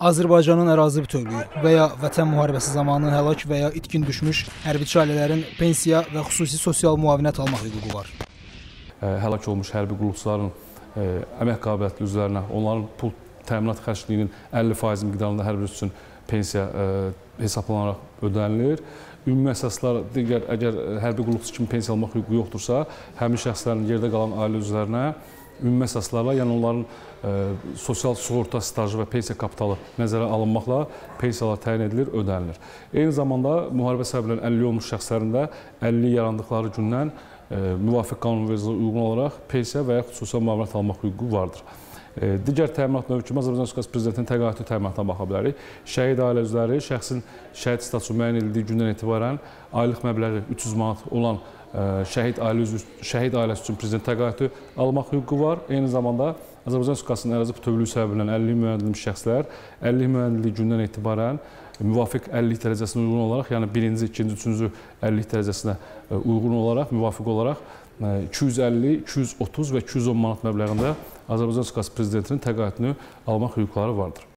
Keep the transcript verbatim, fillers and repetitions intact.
Azərbaycanın ərazi bütövlüyü və ya Vətən müharibəsi zamanı həlak və ya itkin düşmüş hərbiçi ailələrin pensiya və xüsusi sosial müavinət almaq hüququ var. Həlak olmuş hərbi qulluqçuların əmək qabiliyyətli üzvlərinə onların pul təminat xərcliyinin əlli faizi miqdarında hər birisi üçün pensiya hesablanaraq ödənilir. Ümumi əsaslar digər, əgər hərbi qulluqçu kimi pensiya almaq hüququ yoxdursa, həmin şəxslərin yerdə qalan ailə üzvlərinə ümumi əsaslarla, yəni onların e, sosial sığorta stajı və pensiya kapitalı nəzərə alınmaqla pensiyalar təyin edilir, ödənilir. Eyni zamanda müharibə səbəblərinin əlilliyi olmuş şəxslərin də əlilliyi yarandıqları gündən e, müvafiq qanun vericiliyinə uyğun olaraq pensiya və ya xüsusi müavinət almaq hüququ vardır. E, digər təminat növü kimi Azərbaycan Respublikası Prezidentinin təqaüdlü təminatına baxa bilərik. Şəhid ailə üzvləri şəxsin şəhid statusu müəyyən edildiyi gündən etibarən aylıq məbləği üç yüz manat olan şəhid ailə üzvü, şəhid ailəsi üçün prezident təqaüdü almaq hüququ var. Eyni zamanda Azərbaycan Respublikasının ərazi bütövlüyü səbəbindən əlilliyi müəyyən edilmiş şəxslər əlilliyi müəyyən edildiyi gündən etibarən müvafiq əlillik dərəcəsinə uyğun olaraq, yəni birinci, ikinci, üçüncü əlillik dərəcəsinə uyğun olaraq, müvafiq olaraq iki yüz əlli, iki yüz otuz və iki yüz on manat məbləğində Azərbaycan Respublikası Prezidentinin təqaüdünü almaq hüquqları vardır.